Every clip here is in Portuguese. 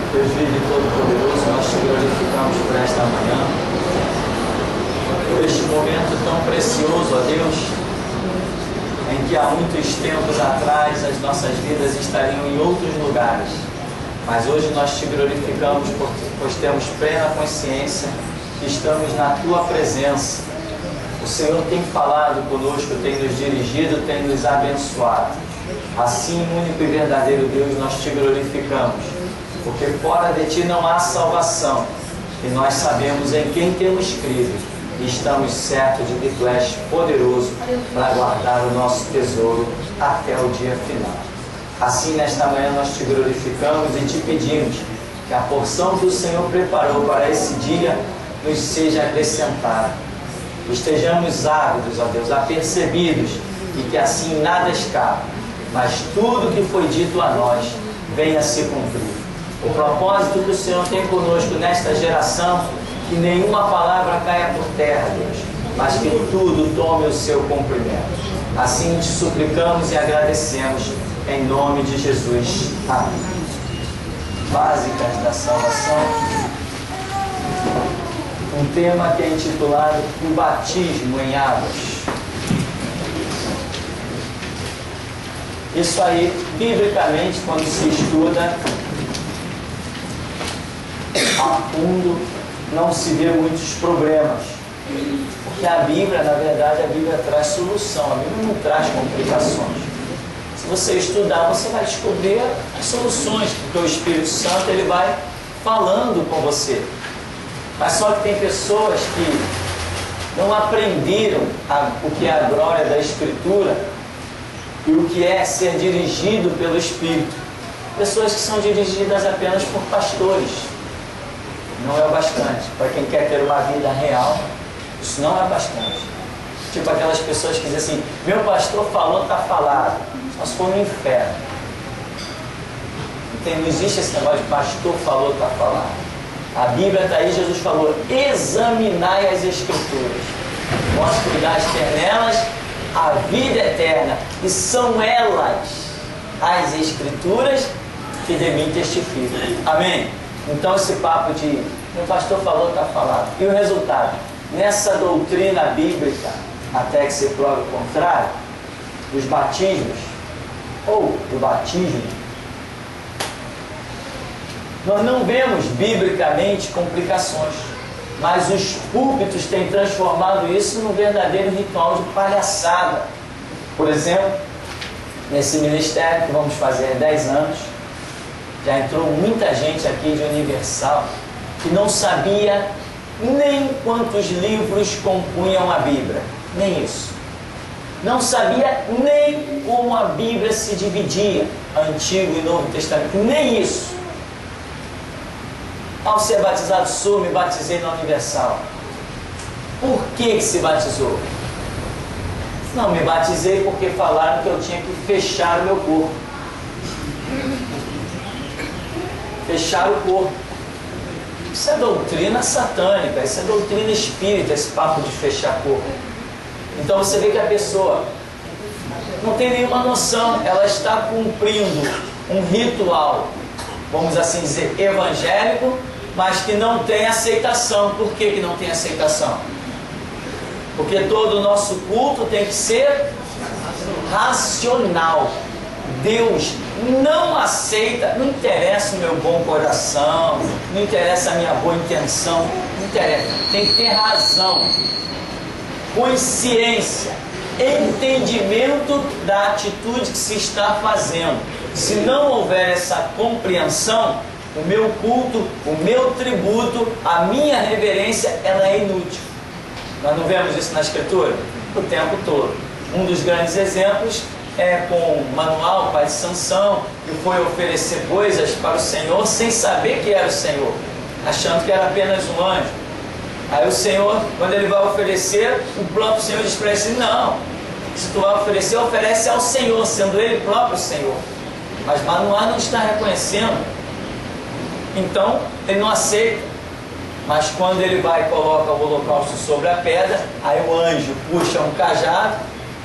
Deus vivo e todo-poderoso, nós te glorificamos por esta manhã, por este momento tão precioso, ó Deus, em que há muitos tempos atrás as nossas vidas estariam em outros lugares, mas hoje nós te glorificamos pois temos plena consciência que estamos na tua presença. O Senhor tem falado conosco, tem nos dirigido, tem nos abençoado. Assim, único e verdadeiro Deus, nós te glorificamos, porque fora de ti não há salvação, e nós sabemos em quem temos crido, e estamos certos de que tu és poderoso para guardar o nosso tesouro até o dia final. Assim, nesta manhã nós te glorificamos e te pedimos que a porção que o Senhor preparou para esse dia nos seja acrescentada. Estejamos ávidos, ó Deus, apercebidos, e que assim nada escape, mas tudo que foi dito a nós venha a se cumprir. O propósito que o Senhor tem conosco nesta geração, que nenhuma palavra caia por terra, Deus, mas que tudo tome o seu cumprimento. Assim te suplicamos e agradecemos, em nome de Jesus. Amém. Básicas da salvação. Um tema que é intitulado O Batismo em Águas. Isso aí, biblicamente, quando se estuda a fundo, não se vê muitos problemas. Porque a Bíblia, na verdade, a Bíblia traz solução, a Bíblia não traz complicações. Se você estudar, você vai descobrir as soluções, porque o Espírito Santo ele vai falando com você. Mas só que tem pessoas que não aprenderam o que é a glória da Escritura e o que é ser dirigido pelo Espírito. Pessoas que são dirigidas apenas por pastores. Não é o bastante. Para quem quer ter uma vida real, isso não é bastante. Tipo aquelas pessoas que dizem assim, meu pastor falou, está falado. Só se for no inferno. Não existe esse negócio de pastor falou, está falado. A Bíblia está aí, Jesus falou, examinai as Escrituras. Vós cuidais ter nelas a vida eterna. E são elas, as Escrituras, que de mim testificam. Amém? Então esse papo de, meu pastor falou, está falado. E o resultado? Nessa doutrina bíblica, até que se prove o contrário, dos batismos, ou do batismo, nós não vemos biblicamente complicações, mas os púlpitos têm transformado isso num verdadeiro ritual de palhaçada. Por exemplo, nesse ministério que vamos fazer há 10 anos, já entrou muita gente aqui de Universal que não sabia nem quantos livros compunham a Bíblia, nem isso. Não sabia nem como a Bíblia se dividia, Antigo e Novo Testamento, nem isso. Ao ser batizado, me batizei na Universal. Por que se batizou? Não, me batizei porque falaram que eu tinha que fechar o meu corpo. Fechar o corpo. Isso é doutrina satânica, isso é doutrina espírita, esse papo de fechar corpo. Então você vê que a pessoa não tem nenhuma noção, ela está cumprindo um ritual, vamos assim dizer, evangélico, mas que não tem aceitação. Por que não tem aceitação? Porque todo o nosso culto tem que ser racional. Deus não aceita, não interessa o meu bom coração, não interessa a minha boa intenção, não interessa, tem que ter razão, consciência, entendimento da atitude que se está fazendo. Se não houver essa compreensão, o meu culto, o meu tributo, a minha reverência, ela é inútil. Nós não vemos isso na Escritura? O tempo todo. Um dos grandes exemplos é com o manual pai de Sansão, que foi oferecer coisas para o Senhor sem saber que era o Senhor, achando que era apenas um anjo. Aí o Senhor, quando ele vai oferecer, o próprio Senhor diz para ele assim, não, se tu vai oferecer, oferece ao Senhor, sendo ele próprio o Senhor. Mas Manoá não está reconhecendo, então ele não aceita. Mas quando ele vai e coloca o holocausto sobre a pedra, aí o anjo puxa um cajado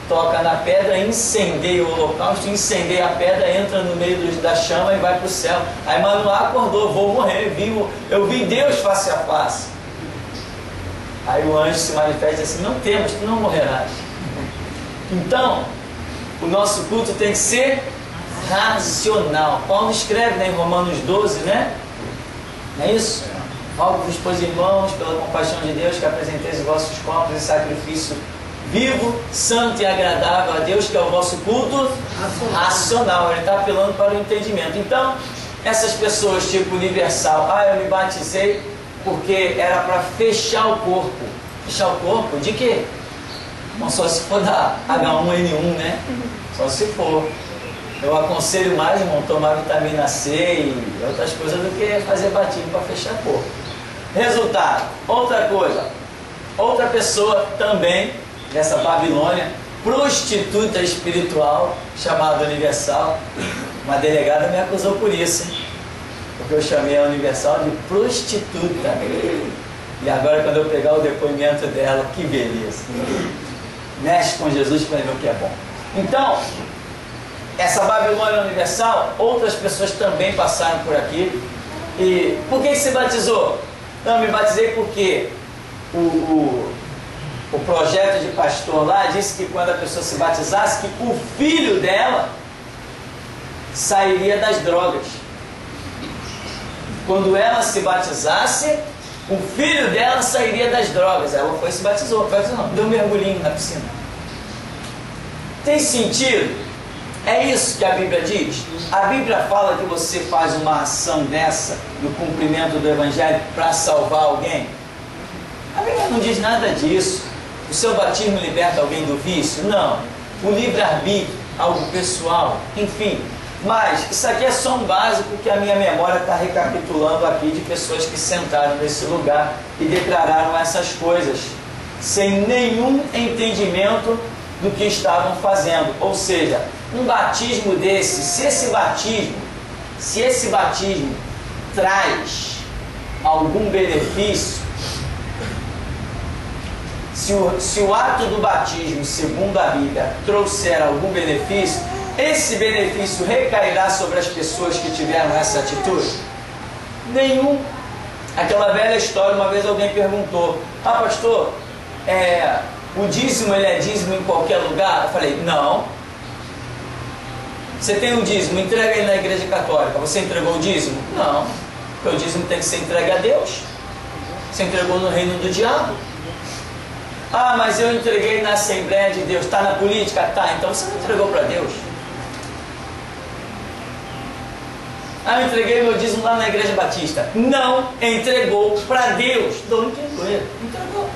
toca na pedra, incendeia o holocausto, incendeia a pedra, entra no meio da chama e vai para o céu. Aí Manoá acordou, vou morrer, eu vi Deus face a face. Aí o anjo se manifesta assim, não temas, tu não morrerás. Então, o nosso culto tem que ser racional. Paulo escreve, né, em Romanos 12, né? Não é isso? Rogo-vos, pois, irmãos, pela compaixão de Deus, que apresenteis os vossos corpos em sacrifício vivo, santo e agradável a Deus, que é o vosso culto racional. Ele está apelando para o entendimento. Então, essas pessoas tipo universal, eu me batizei porque era para fechar o corpo. Fechar o corpo de quê? Não só se for da H1N1, né? Só se for. Eu aconselho mais, irmão, tomar vitamina C e outras coisas do que fazer batismo para fechar o corpo. Resultado, outra coisa, outra pessoa também dessa Babilônia, prostituta espiritual, chamada Universal. Uma delegada me acusou por isso, hein? Porque eu chamei a Universal de prostituta. E agora, quando eu pegar o depoimento dela, que beleza! Mexe com Jesus para ver o que é bom. Então, essa Babilônia Universal, outras pessoas também passaram por aqui. E por que se batizou? Não, me batizei porque o projeto de pastor lá disse que quando a pessoa se batizasse, que o filho dela sairia das drogas. Quando ela se batizasse, o filho dela sairia das drogas. Ela foi e se batizou. Não, deu um mergulhinho na piscina. Tem sentido? É isso que a Bíblia diz? A Bíblia fala que você faz uma ação dessa no cumprimento do Evangelho para salvar alguém? A Bíblia não diz nada disso. O seu batismo liberta alguém do vício? Não. O livre-arbítrio, algo pessoal, enfim. Mas isso aqui é só um básico que a minha memória está recapitulando aqui de pessoas que sentaram nesse lugar e declararam essas coisas sem nenhum entendimento do que estavam fazendo. Ou seja, um batismo desse, se esse batismo traz algum benefício, se o ato do batismo, segundo a Bíblia, trouxer algum benefício, esse benefício recairá sobre as pessoas que tiveram essa atitude? Nenhum. Aquela velha história, uma vez alguém perguntou, pastor, o dízimo, ele é dízimo em qualquer lugar? Eu falei, não. Você tem um dízimo, entrega ele na igreja católica. Você entregou o dízimo? Não. Porque o dízimo tem que ser entregue a Deus. Você entregou no reino do diabo. Mas eu entreguei na Assembleia de Deus. Está na política? Tá. Então você não entregou para Deus. Eu entreguei meu dízimo lá na Igreja Batista. Não entregou para Deus. Não entregou ele. Entregou.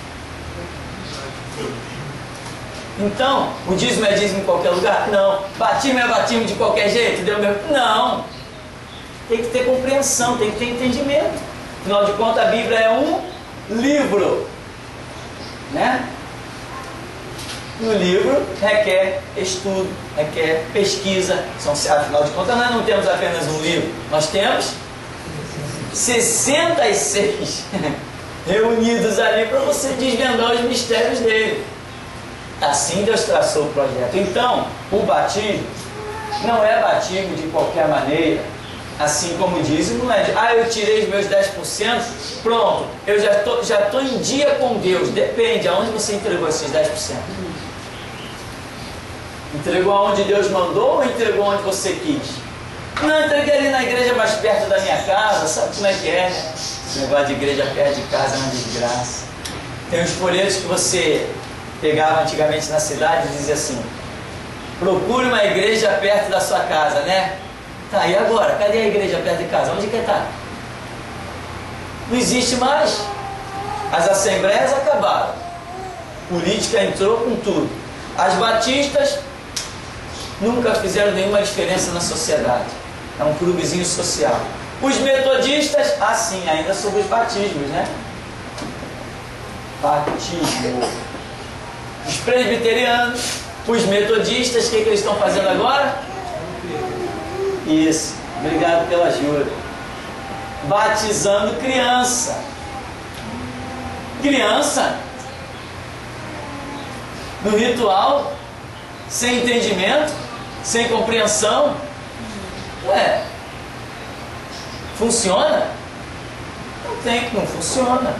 Então, o dízimo é dízimo em qualquer lugar? Não. Batismo é batismo de qualquer jeito? Deu meu... Não. Tem que ter compreensão, tem que ter entendimento. Afinal de contas, a Bíblia é um livro, né? E o livro requer estudo, requer pesquisa. Afinal de contas, nós não temos apenas um livro, nós temos 66 reunidos ali para você desvendar os mistérios dele. Assim Deus traçou o projeto. Então, o batismo não é batismo de qualquer maneira. Assim como o dízimo não é de, eu tirei os meus 10%, pronto, eu já tô em dia com Deus. Depende, aonde você entregou esses 10%? Entregou aonde Deus mandou ou entregou onde você quis? Não, entreguei ali na igreja mais perto da minha casa, sabe como é que é, né? Esse negócio de igreja perto de casa é uma desgraça. Tem uns folhetos que você pegava antigamente na cidade e dizia assim, procure uma igreja perto da sua casa, né? Tá, e agora? Cadê a igreja perto de casa? Onde que está? Não existe mais. As assembleias acabaram. Política entrou com tudo. As batistas nunca fizeram nenhuma diferença na sociedade. É um clubezinho social. Os metodistas, sim, ainda sobre os batismos, né? Batismo. Os presbiterianos, os metodistas, o que eles estão fazendo agora? Isso, obrigado pela ajuda. Batizando criança. Criança, no ritual, sem entendimento, sem compreensão. Ué, funciona? Não funciona.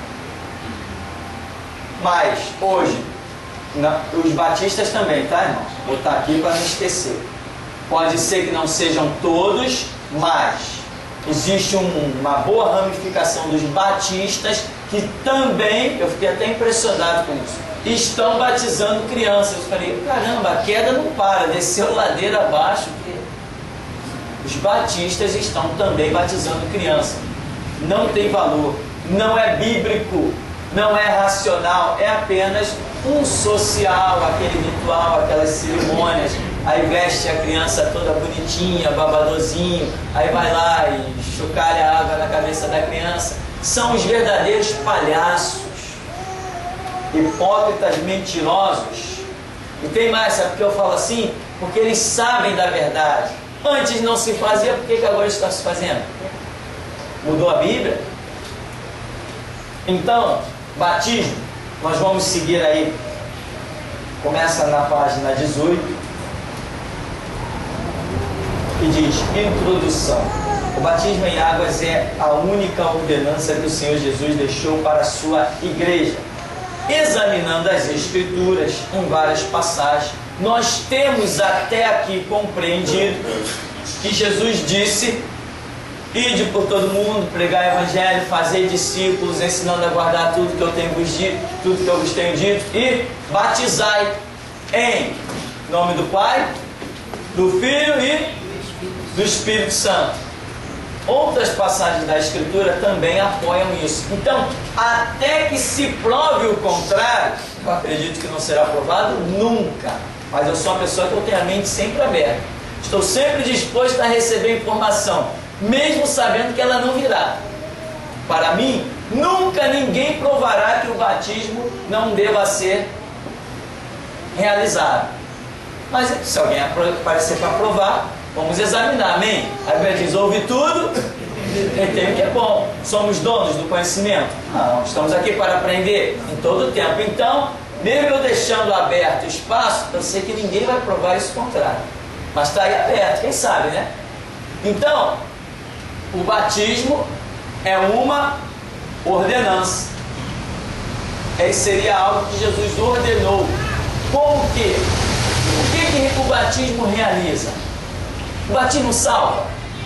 Mas hoje, os batistas também, tá, irmão? Vou botar aqui para não esquecer. Pode ser que não sejam todos, mas existe uma boa ramificação dos batistas que também, eu fiquei até impressionado com isso, estão batizando crianças. Eu falei, caramba, a queda não para, desceu ladeira abaixo. Os batistas estão também batizando crianças. Não tem valor, não é bíblico, não é racional, é apenas um social, aquele ritual, aquelas cerimônias. Aí veste a criança toda bonitinha, babadozinho, aí vai lá e chocalha água na cabeça da criança. São os verdadeiros palhaços, hipócritas, mentirosos. E tem mais, sabe por que eu falo assim? Porque eles sabem da verdade. Antes não se fazia, por que agora está se fazendo? Mudou a Bíblia? Então, batismo, nós vamos seguir aí. Começa na página 18 e diz, introdução. O batismo em águas é a única ordenança que o Senhor Jesus deixou para a sua igreja. Examinando as Escrituras em várias passagens, nós temos até aqui compreendido que Jesus disse: ide por todo mundo, pregar o evangelho, fazer discípulos, ensinando a guardar tudo que eu tenho vos dito, tudo que eu vos tenho dito, e batizai em nome do Pai, do Filho e do Espírito Santo. Outras passagens da Escritura também apoiam isso. Então, até que se prove o contrário, eu acredito que não será provado nunca, mas eu sou uma pessoa que eu tenho a mente sempre aberta. Estou sempre disposto a receber informação, mesmo sabendo que ela não virá. Para mim, nunca ninguém provará que o batismo não deva ser realizado. Mas se alguém aparecer para provar, vamos examinar, amém? A Bíblia diz, ouve tudo, retém o que é bom. Somos donos do conhecimento? Não, estamos aqui para aprender em todo o tempo. Então, mesmo eu deixando aberto o espaço, eu sei que ninguém vai provar isso contrário. Mas está aí aberto, quem sabe, né? Então, o batismo é uma ordenança. Ele seria algo que Jesus ordenou. Como que? O que o batismo realiza? O batismo salva?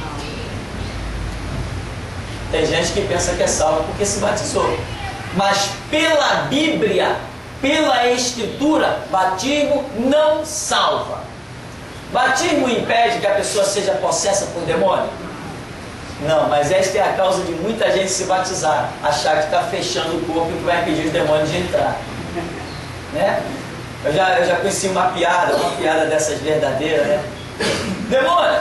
Tem gente que pensa que é salvo porque se batizou. Mas pela Bíblia, pela Escritura, batismo não salva. Batismo impede que a pessoa seja possessa por demônio? Não, mas esta é a causa de muita gente se batizar, achar que está fechando o corpo e que vai impedir os demônios de entrar, né? Eu já conheci uma piada dessas verdadeiras, né? Demônio,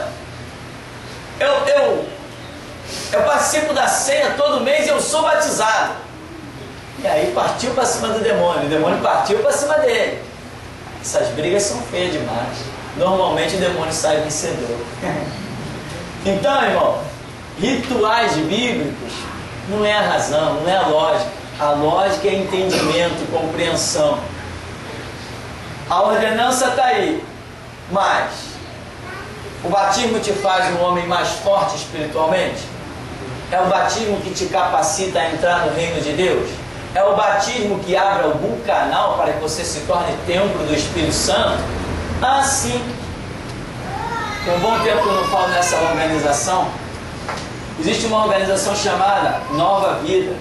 eu participo da ceia todo mês e eu sou batizado. E aí partiu para cima do demônio, o demônio partiu para cima dele. Essas brigas são feias demais. Normalmente o demônio sai vencedor. Então, irmão, rituais bíblicos não é a razão, não é a lógica. A lógica é entendimento, compreensão. A ordenança está aí, mas o batismo te faz um homem mais forte espiritualmente? É o batismo que te capacita a entrar no reino de Deus? É o batismo que abre algum canal para que você se torne templo do Espírito Santo? Ah, sim. Tem um bom tempo que eu não falo nessa organização. Existe uma organização chamada Nova Vida.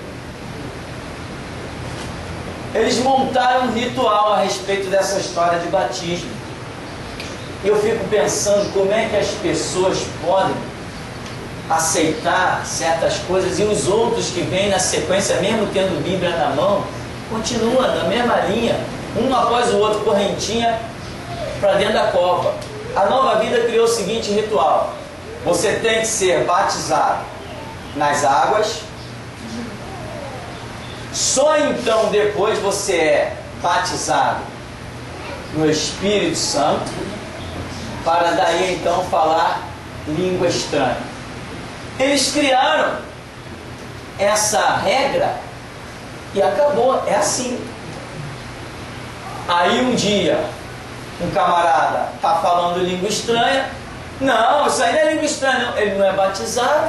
Eles montaram um ritual a respeito dessa história de batismo. E eu fico pensando como é que as pessoas podem aceitar certas coisas e os outros que vêm na sequência, mesmo tendo Bíblia na mão, continuam na mesma linha, um após o outro, correntinha para dentro da cova. A Nova Vida criou o seguinte ritual: você tem que ser batizado nas águas, só então depois você é batizado no Espírito Santo, para daí então falar língua estranha. Eles criaram essa regra e acabou, é assim. Aí um dia, Um camarada está falando língua estranha. Não, isso aí não é língua estranha, não. Ele não é batizado.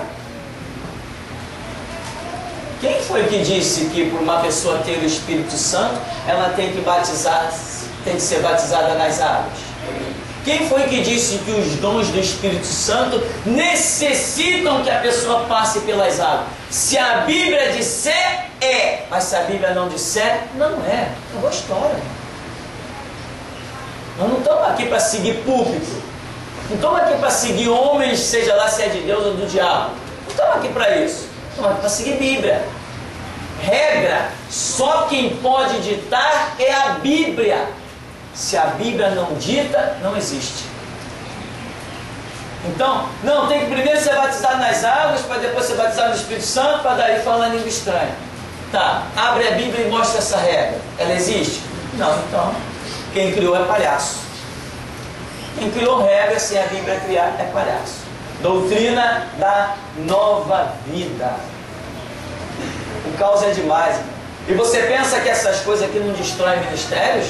Quem foi que disse que por uma pessoa ter o Espírito Santo, ela tem que ser batizada nas águas? Quem foi que disse que os dons do Espírito Santo necessitam que a pessoa passe pelas águas? Se a Bíblia disser, é. Mas se a Bíblia não disser, não é. É uma história. Nós não estamos aqui para seguir púlpito. Não estamos aqui para seguir homens, seja lá se é de Deus ou do diabo. Não estamos aqui para isso. Estamos aqui para seguir Bíblia. Regra, só quem pode ditar é a Bíblia. Se a Bíblia não dita, não existe. Então, não, tem que primeiro ser batizado nas águas, para depois ser batizado no Espírito Santo, para daí falar língua estranha. Tá, abre a Bíblia e mostra essa regra. Ela existe? Não, então, quem criou é palhaço. Quem criou regra sem a Bíblia criar é palhaço. Doutrina da nova vida. O caos é demais. E você pensa que essas coisas aqui não destroem ministérios?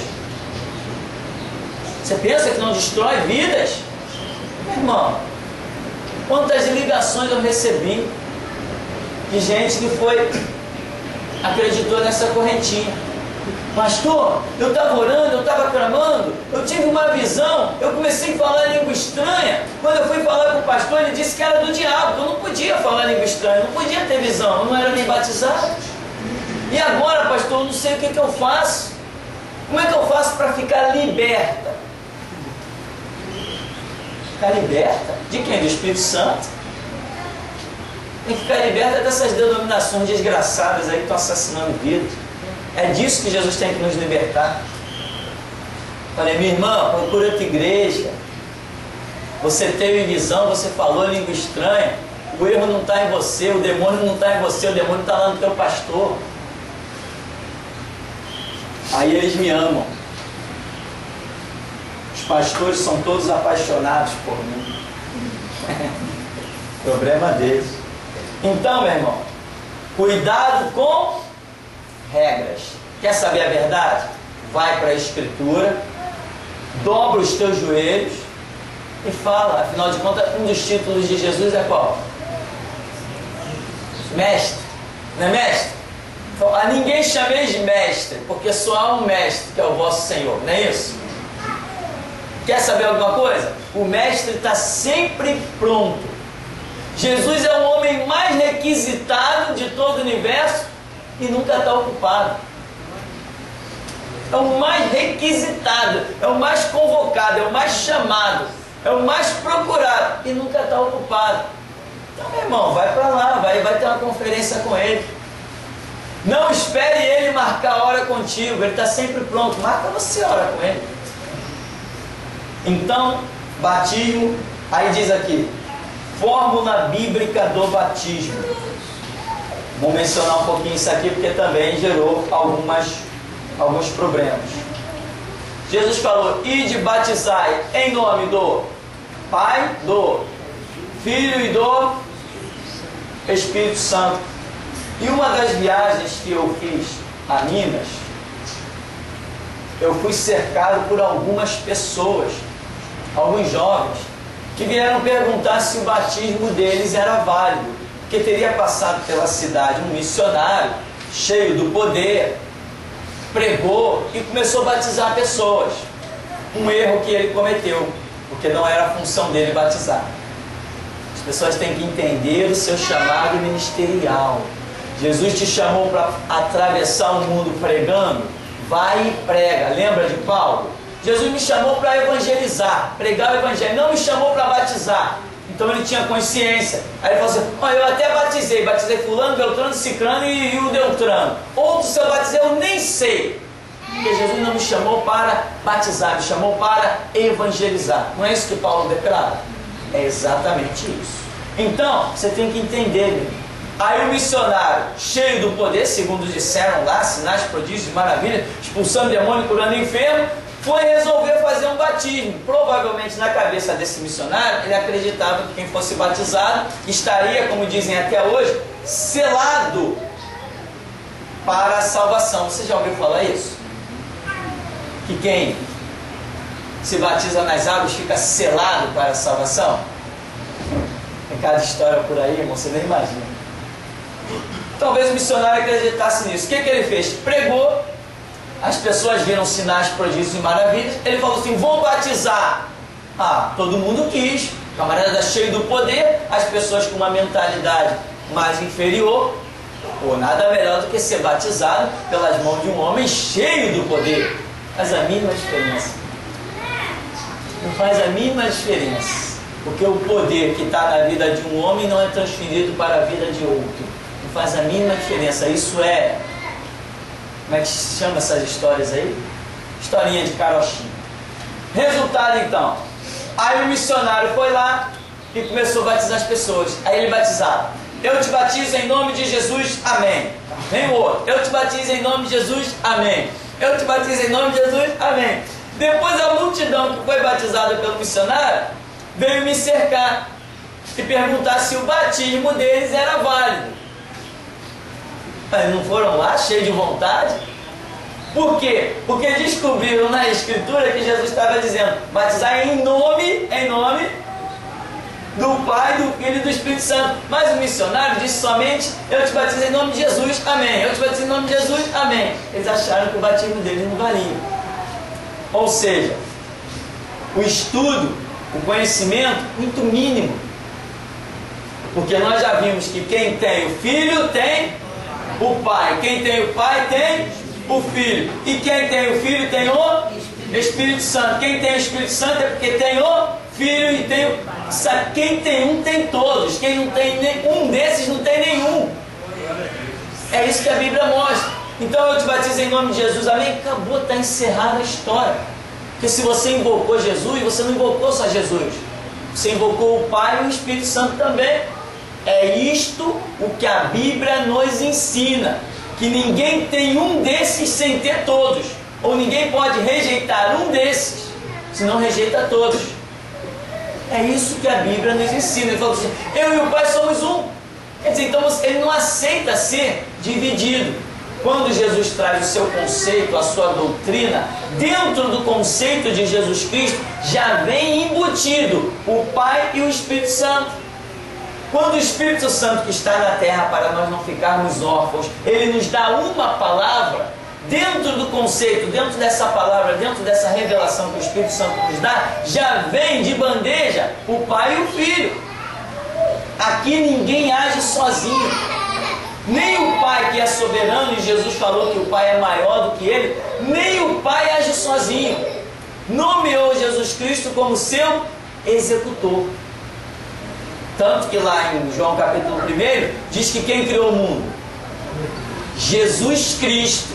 Você pensa que não destrói vidas? Meu irmão, quantas ligações eu recebi de gente que acreditou nessa correntinha. Pastor, eu estava orando, eu estava clamando, eu tive uma visão, eu comecei a falar língua estranha. Quando eu fui falar com o pastor, ele disse que era do diabo, que eu não podia falar língua estranha, não podia ter visão, eu não era nem batizado. E agora, pastor, eu não sei o que eu faço. Como é que eu faço para ficar liberta? Ficar liberta? De quem? Do Espírito Santo? Tem que ficar liberta dessas denominações desgraçadas aí que estão assassinando vidas. É disso que Jesus tem que nos libertar. Falei, minha irmã, procura outra igreja. Você teve visão, você falou língua estranha. O erro não está em você, o demônio não está em você, o demônio está lá no teu pastor. Aí eles me amam. Os pastores são todos apaixonados por mim. Problema deles. Então, meu irmão, cuidado com regras. Quer saber a verdade? Vai para a Escritura, dobra os teus joelhos e fala. Afinal de contas, um dos títulos de Jesus é qual? Mestre. Não é mestre? A ninguém chameis de mestre, porque só há um mestre, que é o vosso Senhor. Não é isso? Quer saber alguma coisa? O mestre está sempre pronto. Jesus é o homem mais requisitado de todo o universo e nunca está ocupado. É o mais requisitado, é o mais convocado, é o mais chamado, é o mais procurado e nunca está ocupado. Então, meu irmão, vai para lá, vai ter uma conferência com ele. Não espere ele marcar a hora contigo, ele está sempre pronto. Marca você a hora com ele. Então, batismo, aí diz aqui, fórmula bíblica do batismo. Vou mencionar um pouquinho isso aqui porque também gerou alguns problemas. Jesus falou, ide batizai em nome do Pai, do Filho e do Espírito Santo. E uma das viagens que eu fiz a Minas, eu fui cercado por algumas pessoas, alguns jovens, que vieram perguntar se o batismo deles era válido, porque teria passado pela cidade um missionário, cheio do poder, pregou e começou a batizar pessoas. Um erro que ele cometeu, porque não era a função dele batizar. As pessoas têm que entender o seu chamado ministerial. Jesus te chamou para atravessar o mundo pregando, vai e prega. Lembra de Paulo? Jesus me chamou para evangelizar, pregar o evangelho, não me chamou para batizar. Então ele tinha consciência. Aí ele falou assim, eu até batizei fulano, Beltrano, Cicrano e o Deltrano. Outros se eu batizei eu nem sei. Porque Jesus não me chamou para batizar, me chamou para evangelizar. Não é isso que Paulo declara? É exatamente isso. Então, você tem que entender, meu. Aí o missionário, cheio do poder, segundo disseram lá, sinais, prodígios, maravilhas, expulsando demônio, curando enfermo, foi resolver fazer um batismo. Provavelmente na cabeça desse missionário, ele acreditava que quem fosse batizado estaria, como dizem até hoje, selado para a salvação. Você já ouviu falar isso? Que quem se batiza nas águas fica selado para a salvação? Tem cada história por aí, irmão, você nem imagina. Talvez o missionário acreditasse nisso. O que ele fez? Pregou, as pessoas viram sinais, prodígios e maravilhas. Ele falou assim: vou batizar. Todo mundo quis. O camarada era cheio do poder, as pessoas com uma mentalidade mais inferior. Nada melhor do que ser batizado pelas mãos de um homem cheio do poder. Faz a mínima diferença. Não faz a mínima diferença. Porque o poder que está na vida de um homem não é transferido para a vida de outro. Não faz a mínima diferença. Isso é... Como é que se chama essas histórias aí? Historinha de carochinha. Resultado então. Aí o missionário foi lá e começou a batizar as pessoas. Aí ele batizava: eu te batizo em nome de Jesus, amém. Vem o outro: eu te batizo em nome de Jesus, amém. Eu te batizo em nome de Jesus, amém. Depois a multidão que foi batizada pelo missionário veio me cercar e perguntar se o batismo deles era válido. Mas não foram lá cheios de vontade? Por quê? Porque descobriram na Escritura que Jesus estava dizendo: batizar em nome do Pai, do Filho e do Espírito Santo. Mas o missionário disse somente: eu te batizo em nome de Jesus, amém. Eu te batizo em nome de Jesus, amém. Eles acharam que o batismo deles não valia. Ou seja, o estudo, o conhecimento, muito mínimo. Porque nós já vimos que quem tem o Filho tem o Pai. Quem tem o Pai tem o Filho. E quem tem o Filho tem o Espírito Santo. Quem tem o Espírito Santo é porque tem o Filho e tem o... Quem tem um tem todos. Quem não tem nenhum desses não tem nenhum. É isso que a Bíblia mostra. Então eu te batizo em nome de Jesus, amém. Acabou, está encerrada a história. Porque se você invocou Jesus, você não invocou só Jesus. Você invocou o Pai e o Espírito Santo também. É isto o que a Bíblia nos ensina. Que ninguém tem um desses sem ter todos. Ou ninguém pode rejeitar um desses, senão rejeita todos. É isso que a Bíblia nos ensina. Ele falou assim: eu e o Pai somos um. Quer dizer, então ele não aceita ser dividido. Quando Jesus traz o seu conceito, a sua doutrina, dentro do conceito de Jesus Cristo, já vem embutido o Pai e o Espírito Santo. Quando o Espírito Santo que está na terra, para nós não ficarmos órfãos, ele nos dá uma palavra, dentro do conceito, dentro dessa palavra, dentro dessa revelação que o Espírito Santo nos dá, já vem de bandeja o Pai e o Filho. Aqui ninguém age sozinho. Nem o Pai, que é soberano, e Jesus falou que o Pai é maior do que ele, nem o Pai age sozinho. Nomeou Jesus Cristo como seu executor. Tanto que lá em João capítulo 1, diz que quem criou o mundo? Jesus Cristo.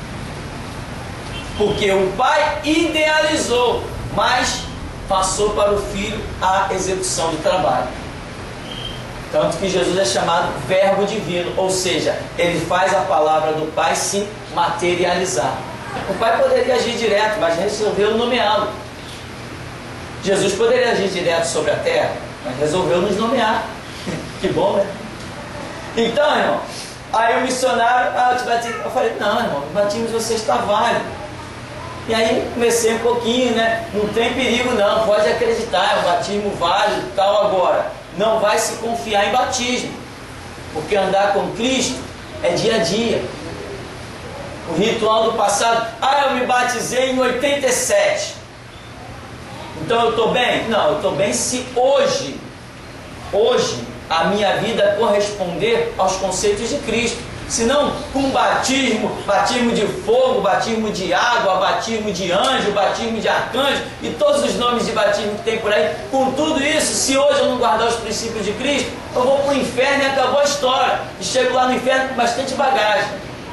Porque o Pai idealizou, mas passou para o Filho a execução do trabalho. Tanto que Jesus é chamado Verbo Divino, ou seja, ele faz a palavra do Pai se materializar. O Pai poderia agir direto, mas resolveu nomeá-lo. Jesus poderia agir direto sobre a terra, mas resolveu nos nomear. Que bom, né? Então, irmão, aí o missionário, eu te batizo. Eu falei: não, irmão, o batismo de você está válido. E aí comecei um pouquinho, né? Não tem perigo não, pode acreditar, é um batismo válido e tal. Agora, não vai se confiar em batismo, porque andar com Cristo é dia a dia. O ritual do passado: eu me batizei em 87, então eu estou bem? Não, eu estou bem se hoje a minha vida corresponder aos conceitos de Cristo. Senão, com batismo de fogo, batismo de água, batismo de anjo, batismo de arcanjo e todos os nomes de batismo que tem por aí, com tudo isso, se hoje eu não guardar os princípios de Cristo, eu vou para o inferno e acabou a história. E chego lá no inferno com bastante bagagem.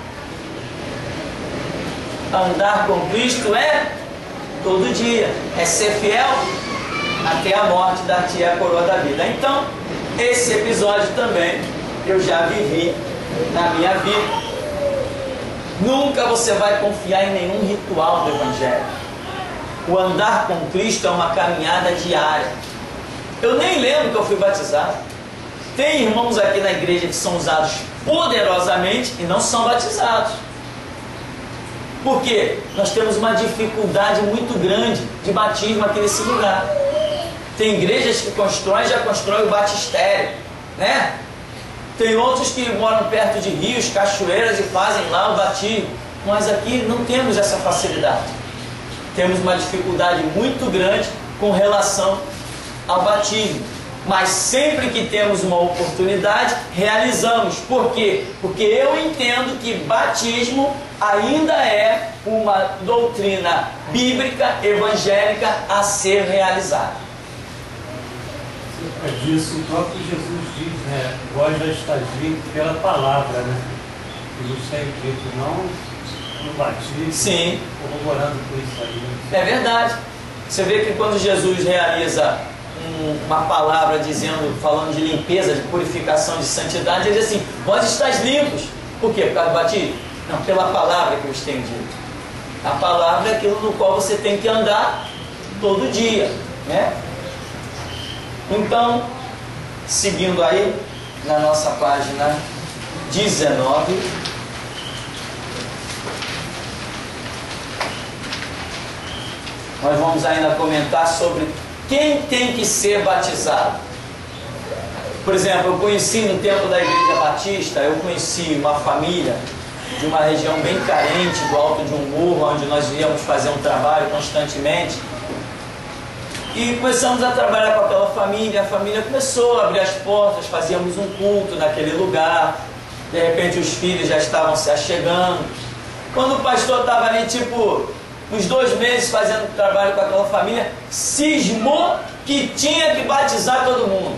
Andar com Cristo é todo dia, é ser fiel até a morte, dar-te a coroa da vida. Então, esse episódio também eu já vivi na minha vida. Nunca você vai confiar em nenhum ritual do Evangelho. O andar com Cristo é uma caminhada diária. Eu nem lembro que eu fui batizado. Tem irmãos aqui na igreja que são usados poderosamente e não são batizados. Por quê? Nós temos uma dificuldade muito grande de batismo aqui nesse lugar. Tem igrejas que já constroem o batistério, né? Tem outros que moram perto de rios, cachoeiras e fazem lá o batismo. Nós aqui não temos essa facilidade. Temos uma dificuldade muito grande com relação ao batismo. Mas sempre que temos uma oportunidade, realizamos. Por quê? Porque eu entendo que batismo ainda é uma doutrina bíblica, evangélica a ser realizada. É disso o próprio Jesus diz, né? Vós já estáis limpos pela palavra, né? E nos tem dito, não no batismo. Sim. Corroborando com isso aí. Né? É verdade. Você vê que quando Jesus realiza uma palavra falando de limpeza, de purificação, de santidade, ele diz assim: vós estáis limpos. Por quê? Por causa do batismo? Não, pela palavra que eu vos tenho dito. A palavra é aquilo no qual você tem que andar todo dia, né? Então, seguindo aí na nossa página 19, nós vamos ainda comentar sobre quem tem que ser batizado. Por exemplo, eu conheci no tempo da Igreja Batista, eu conheci uma família de uma região bem carente, do alto de um morro, onde nós íamos fazer um trabalho constantemente. E começamos a trabalhar com aquela família, a família começou a abrir as portas, fazíamos um culto naquele lugar, de repente os filhos já estavam se achegando. Quando o pastor estava ali, uns 2 meses fazendo trabalho com aquela família, cismou que tinha que batizar todo mundo.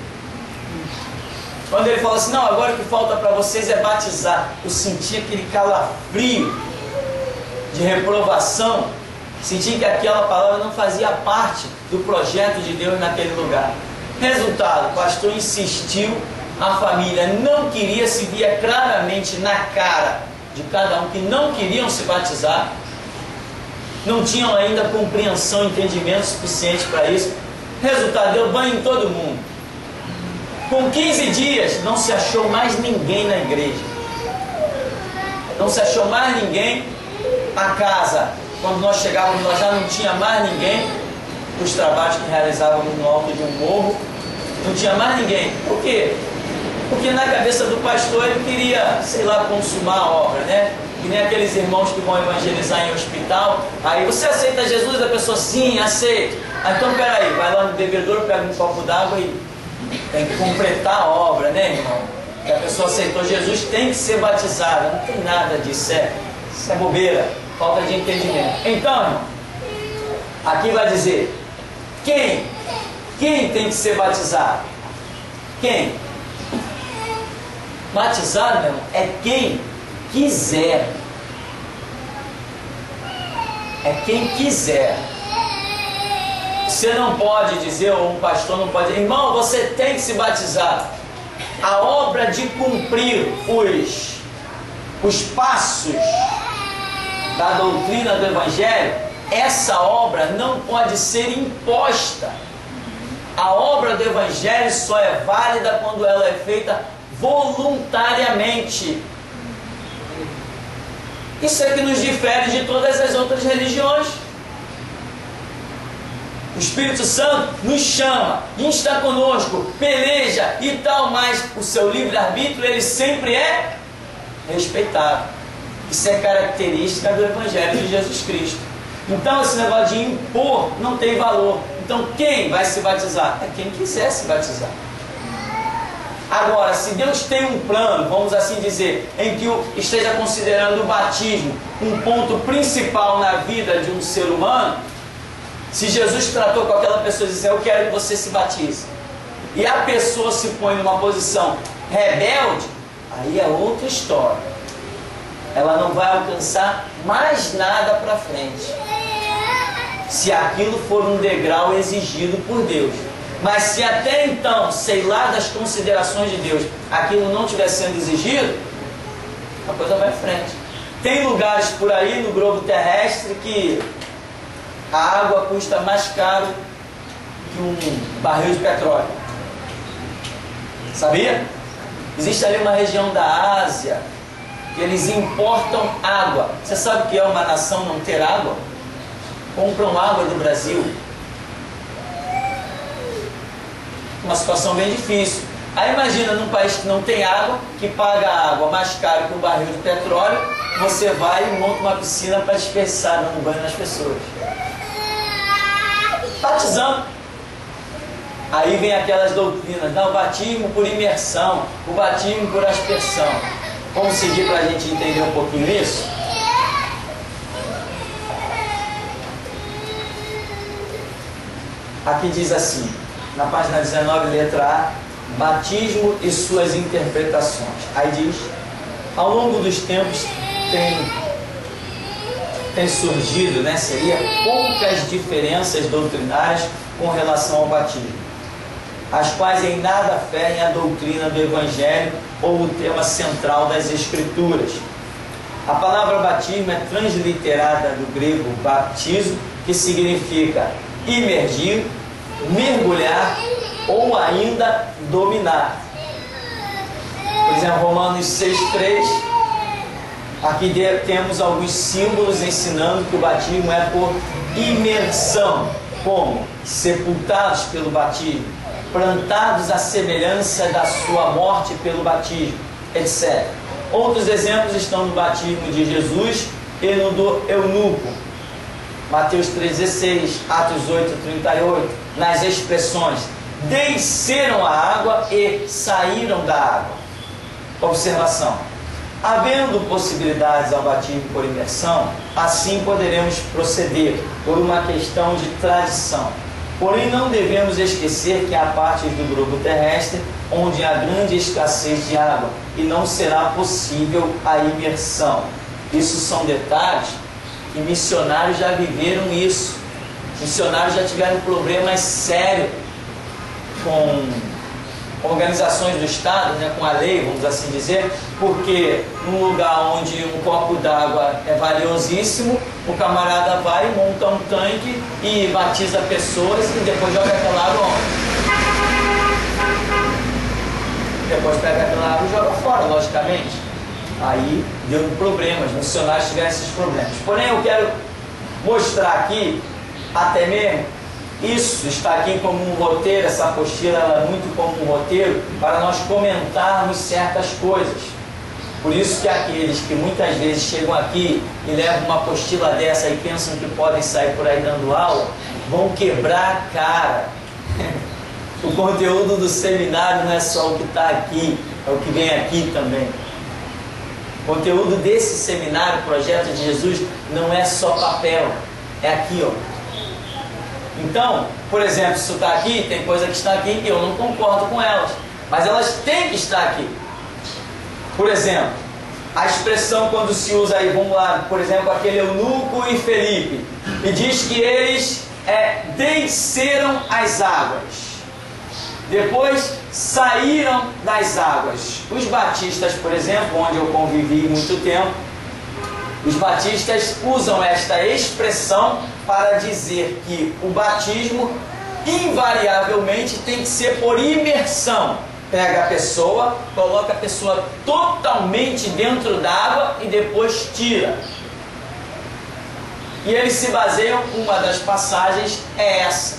Quando ele falou assim: não, agora o que falta para vocês é batizar, eu senti aquele calafrio de reprovação. Senti que aquela palavra não fazia parte do projeto de Deus naquele lugar. Resultado, o pastor insistiu, a família não queria, se via claramente na cara de cada um que não queriam se batizar, não tinham ainda compreensão, entendimento suficiente para isso. Resultado, deu banho em todo mundo. Com 15 dias não se achou mais ninguém na igreja. Não se achou mais ninguém. A casa, quando nós chegávamos, nós já não tinha mais ninguém. Os trabalhos que realizávamos no alto de um morro, não tinha mais ninguém. Por quê? Porque na cabeça do pastor ele queria, consumar a obra, né? Que nem aqueles irmãos que vão evangelizar em hospital. Aí, você aceita Jesus? A pessoa, sim, aceito. Então, peraí, vai lá no bebedouro, pega um copo d'água e tem que completar a obra, né, irmão? Que a pessoa aceitou Jesus, tem que ser batizada. Não tem nada disso, isso é bobeira, falta de entendimento. Então, irmão, aqui vai dizer, quem tem que ser batizado? Quem? Batizado, meu irmão, é quem quiser. É quem quiser. Você não pode dizer, ou um pastor não pode dizer: irmão, você tem que se batizar. A obra de cumprir os passos da doutrina do Evangelho, essa obra não pode ser imposta. A obra do Evangelho só é válida quando ela é feita voluntariamente. Isso é que nos difere de todas as outras religiões. O Espírito Santo nos chama, está conosco, peleja e tal, mas o seu livre-arbítrio ele sempre é respeitado. Isso é característica do Evangelho de Jesus Cristo. Então esse negócio de impor não tem valor. Então quem vai se batizar? É quem quiser se batizar. Agora, se Deus tem um plano, vamos assim dizer, em que esteja considerando o batismo um ponto principal na vida de um ser humano, se Jesus tratou com aquela pessoa e disse: eu quero que você se batize, e a pessoa se põe numa posição rebelde, aí é outra história. Ela não vai alcançar mais nada para frente, se aquilo for um degrau exigido por Deus. Mas se até então, sei lá das considerações de Deus, aquilo não estiver sendo exigido, a coisa vai à frente. Tem lugares por aí no globo terrestre que a água custa mais caro que um barril de petróleo. Sabia? Existe ali uma região da Ásia eles importam água. Você sabe o que é uma nação não ter água? Compram água do Brasil. Uma situação bem difícil. Aí imagina, num país que não tem água, que paga a água mais caro que um barril de petróleo, você vai e monta uma piscina para dispersar, dando banho nas pessoas. Batizando. Aí vem aquelas doutrinas, não, o batismo por imersão, o batismo por aspersão. Vamos seguir para a gente entender um pouquinho isso? Aqui diz assim, na página 19, letra A, batismo e suas interpretações. Aí diz, ao longo dos tempos tem surgido, seria poucas diferenças doutrinárias com relação ao batismo, as quais em nada ferem a doutrina do Evangelho ou o tema central das Escrituras. A palavra batismo é transliterada do grego baptizo, que significa imergir, mergulhar ou ainda dominar. Por exemplo, Romanos 6,3, aqui temos alguns símbolos ensinando que o batismo é por imersão, como sepultados pelo batismo, plantados à semelhança da sua morte pelo batismo, etc. Outros exemplos estão no batismo de Jesus e no do eunuco, Mateus 3,16, Atos 8,38, nas expressões desceram a água e saíram da água. Observação: havendo possibilidades ao batismo por imersão, assim poderemos proceder por uma questão de tradição. Porém, não devemos esquecer que há partes do globo terrestre onde há grande escassez de água e não será possível a imersão. Isso são detalhes que missionários já viveram isso. Missionários já tiveram problemas sérios com organizações do Estado, com a lei, vamos assim dizer, porque num lugar onde um copo d'água é valiosíssimo, o camarada vai, monta um tanque e batiza pessoas e depois joga aquela água onde? Depois pega aquela água e joga fora, logicamente. Aí deu problemas, os missionários tiveram esses problemas. Porém, eu quero mostrar aqui, até mesmo, isso está aqui como um roteiro, essa apostila ela é muito como um roteiro para nós comentarmos certas coisas. Por isso que aqueles que muitas vezes chegam aqui e levam uma apostila dessa e pensam que podem sair por aí dando aula, vão quebrar a cara. O conteúdo do seminário não é só o que está aqui, é o que vem aqui também. O conteúdo desse seminário, Projeto de Jesus, não é só papel, é aqui, ó. Então, por exemplo, isso está aqui, tem coisa que está aqui que eu não concordo com elas, mas elas têm que estar aqui. Por exemplo, a expressão quando se usa aí, vamos lá, por exemplo, aquele eunuco e Felipe, e diz que eles desceram as águas, depois saíram das águas. Os batistas, por exemplo, onde eu convivi muito tempo, os batistas usam esta expressão para dizer que o batismo invariavelmente tem que ser por imersão. Pega a pessoa, coloca a pessoa totalmente dentro d'água e depois tira. E eles se baseiam, uma das passagens é essa.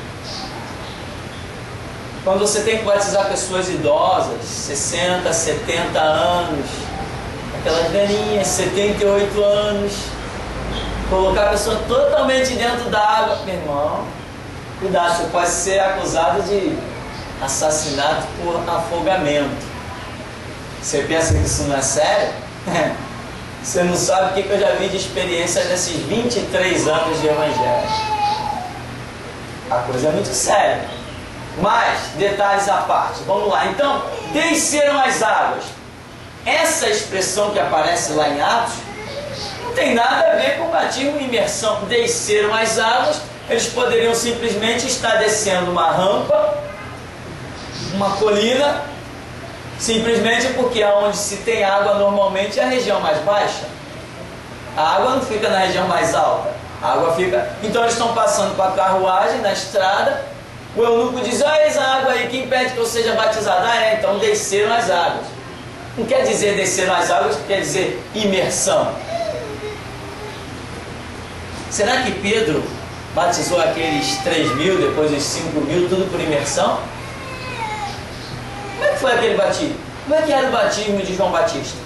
Quando você tem que batizar pessoas idosas, 60, 70 anos, aquelas velhinhas, 78 anos, colocar a pessoa totalmente dentro da água, meu irmão, cuidado, você pode ser acusado de assassinato por afogamento. Você pensa que isso não é sério? Você não sabe o que eu já vi de experiência nesses 23 anos de evangelho. A coisa é muito séria. Mas, detalhes à parte, vamos lá. Então, desceram as águas. Essa expressão que aparece lá em Atos não tem nada a ver com batismo e imersão. Desceram as águas, eles poderiam simplesmente estar descendo uma rampa, uma colina, simplesmente porque onde se tem água normalmente é a região mais baixa. A água não fica na região mais alta. A água fica... Então eles estão passando com a carruagem na estrada. O eunuco diz: olha essa água aí, que impede que eu seja batizado? Então desceram as águas. Não quer dizer descer nas águas, quer dizer imersão. Será que Pedro batizou aqueles 3.000, depois os 5.000, tudo por imersão? Como é que foi aquele batismo? Como é que era o batismo de João Batista?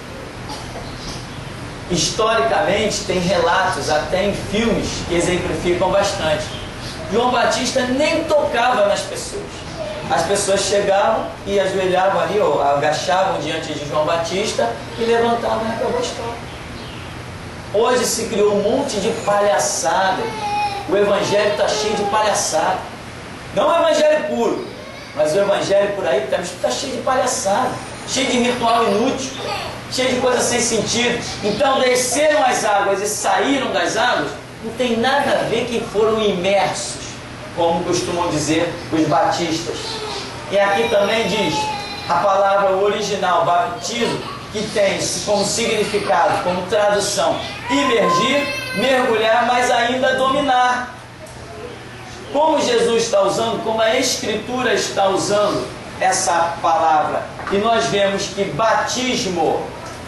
Historicamente, tem relatos, até em filmes, que exemplificam bastante. João Batista nem tocava nas pessoas. As pessoas chegavam e ajoelhavam ali, ou agachavam diante de João Batista e levantavam e acabou a história. Hoje se criou um monte de palhaçada. O evangelho está cheio de palhaçada. Não o evangelho puro, mas o evangelho por aí está cheio de palhaçada, cheio de ritual inútil, cheio de coisa sem sentido. Então desceram as águas e saíram das águas, não tem nada a ver que foram imersos, como costumam dizer os batistas. E aqui também diz a palavra original, batismo, que tem como significado, como tradução, imergir, mergulhar, mas ainda dominar. Como Jesus está usando, como a Escritura está usando essa palavra, e nós vemos que batismo,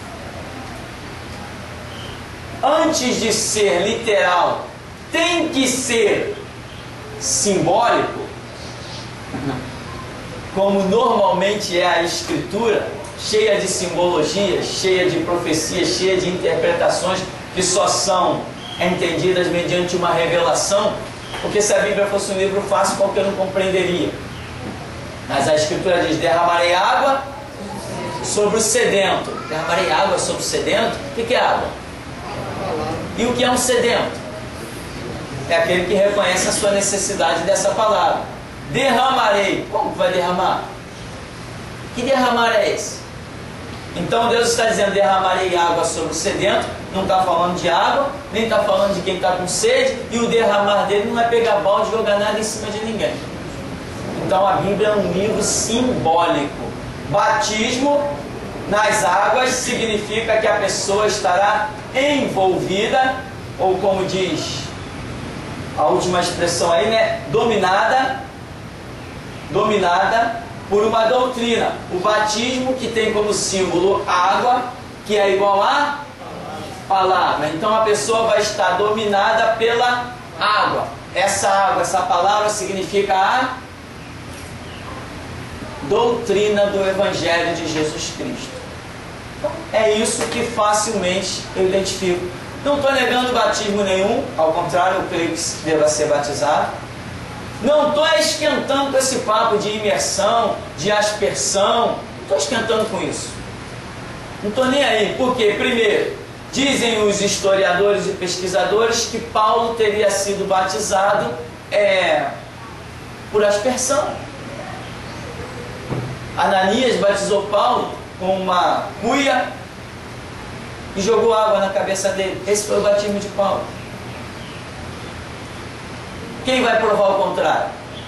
antes de ser literal, tem que ser simbólico, como normalmente é a Escritura, cheia de simbologias, cheia de profecias, cheia de interpretações que só são entendidas mediante uma revelação, porque se a Bíblia fosse um livro fácil, qualquer um compreenderia. Mas a Escritura diz: derramarei água sobre o sedento. Derramarei água sobre o sedento? O que é água? E o que é um sedento? É aquele que reconhece a sua necessidade dessa palavra. Derramarei. Como vai derramar? Que derramar é esse? Então Deus está dizendo: derramarei água sobre o sedento. Não está falando de água, nem está falando de quem está com sede. E o derramar dele não é pegar balde e jogar nada em cima de ninguém. Então a Bíblia é um livro simbólico. Batismo nas águas significa que a pessoa estará envolvida, ou como diz a última expressão aí, né? Dominada por uma doutrina. O batismo, que tem como símbolo água, que é igual a palavra. Então a pessoa vai estar dominada pela água. Essa água, essa palavra significa a doutrina do Evangelho de Jesus Cristo. Então, é isso que facilmente eu identifico. Não estou negando batismo nenhum, ao contrário, eu creio que deva ser batizado. Não estou esquentando com esse papo de imersão, de aspersão. Não estou esquentando com isso. Não estou nem aí. Por quê? Primeiro, dizem os historiadores e pesquisadores que Paulo teria sido batizado por aspersão. Ananias batizou Paulo com uma cuia e jogou água na cabeça dele. Esse foi o batismo de Paulo. Quem vai provar o contrário?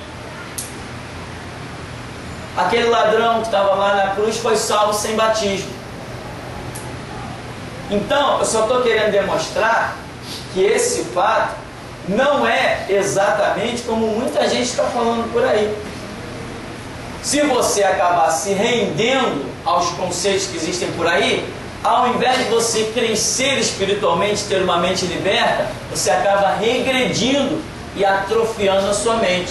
Aquele ladrão que estava lá na cruz foi salvo sem batismo. Então, eu só estou querendo demonstrar que esse fato não é exatamente como muita gente está falando por aí. Se você acabar se rendendo aos conceitos que existem por aí, ao invés de você crescer espiritualmente, ter uma mente liberta, você acaba regredindo e atrofiando a sua mente.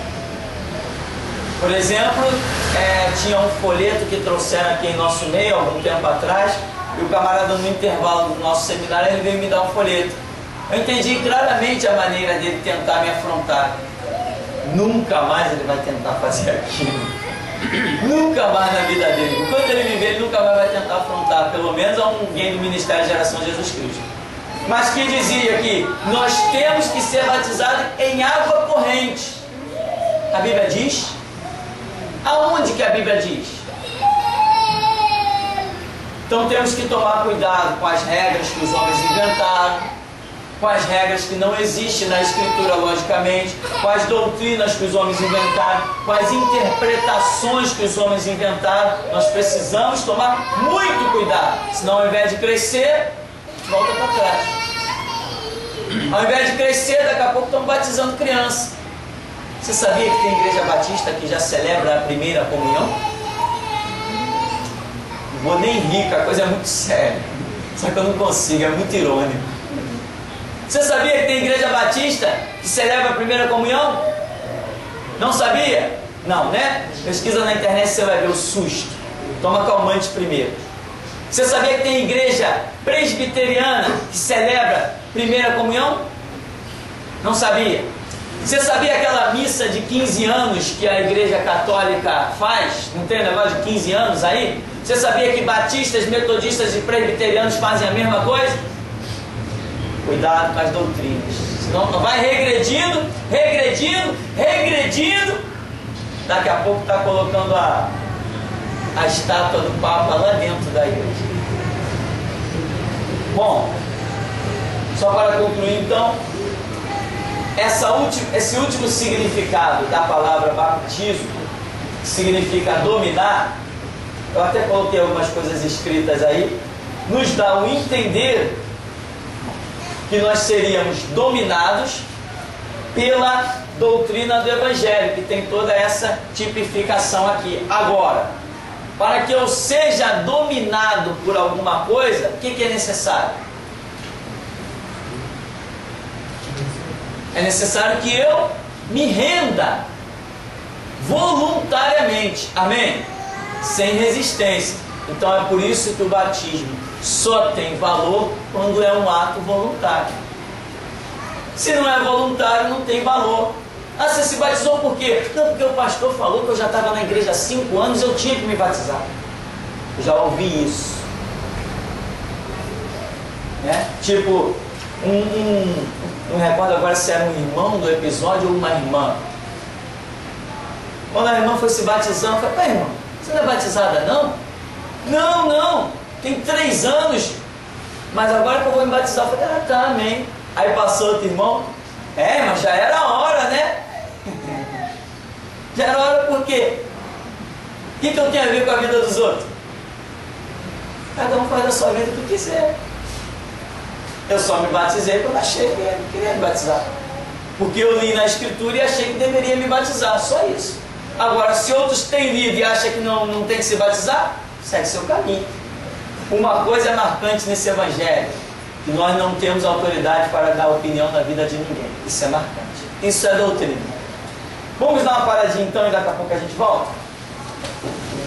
Por exemplo, tinha um folheto que trouxeram aqui em nosso meio, algum tempo atrás, e o camarada, no intervalo do nosso seminário, ele veio me dar um folheto. Eu entendi claramente a maneira dele tentar me afrontar. Nunca mais ele vai tentar fazer aquilo. Nunca mais na vida dele. Enquanto ele viver, ele nunca mais vai tentar afrontar, pelo menos alguém do Ministério de Geração de Jesus Cristo. Mas que dizia que nós temos que ser batizados em água corrente. A Bíblia diz? Aonde que a Bíblia diz? Então temos que tomar cuidado com as regras que os homens inventaram, com as regras que não existem na Escritura, logicamente, com as doutrinas que os homens inventaram, com as interpretações que os homens inventaram. Nós precisamos tomar muito cuidado, senão ao invés de crescer, a gente volta para trás. Ao invés de crescer, daqui a pouco estamos batizando criança. Você sabia que tem igreja batista que já celebra a primeira comunhão? Vou nem rir, a coisa é muito séria. Só que eu não consigo, é muito irônico. Você sabia que tem igreja batista que celebra a primeira comunhão? Não sabia? Não, né? Pesquisa na internet, você vai ver o susto. Toma calmante primeiro. Você sabia que tem igreja presbiteriana que celebra primeira comunhão? Não sabia? Você sabia aquela missa de 15 anos que a igreja católica faz? Não tem negócio de 15 anos aí? Você sabia que batistas, metodistas e presbiterianos fazem a mesma coisa? Cuidado com as doutrinas. Senão vai regredindo, regredindo, regredindo. Daqui a pouco está colocando a estátua do Papa lá dentro da igreja. Bom, só para concluir então, esse último significado da palavra batismo, que significa dominar, eu até coloquei algumas coisas escritas aí, nos dá o entender que nós seríamos dominados pela doutrina do Evangelho, que tem toda essa tipificação aqui. Agora, para que eu seja dominado por alguma coisa, o que é necessário? É necessário que eu me renda voluntariamente, amém? Sem resistência. Então é por isso que o batismo só tem valor quando é um ato voluntário. Se não é voluntário, não tem valor. Ah, você se batizou por quê? Não, porque o pastor falou que eu já estava na igreja há 5 anos, eu tinha que me batizar. Eu já ouvi isso. Né? Tipo, não recordo agora se era um irmão do episódio ou uma irmã. Quando a irmã foi se batizando, eu falei, irmão, você não é batizada não? Não, não, tem 3 anos, mas agora que eu vou me batizar, eu falei, tá, amém. Aí passou outro irmão, mas já era a hora, né? Já era a hora por quê? O que eu tenho a ver com a vida dos outros? Cada um faz da sua vida o que quiser. Eu só me batizei quando achei que eu queria me batizar. Porque eu li na Escritura e achei que deveria me batizar, só isso. Agora, se outros têm lido e acham que não tem que se batizar, segue seu caminho. Uma coisa é marcante nesse Evangelho, que nós não temos autoridade para dar opinião na vida de ninguém. Isso é marcante. Isso é doutrina. Vamos dar uma paradinha então e daqui a pouco a gente volta?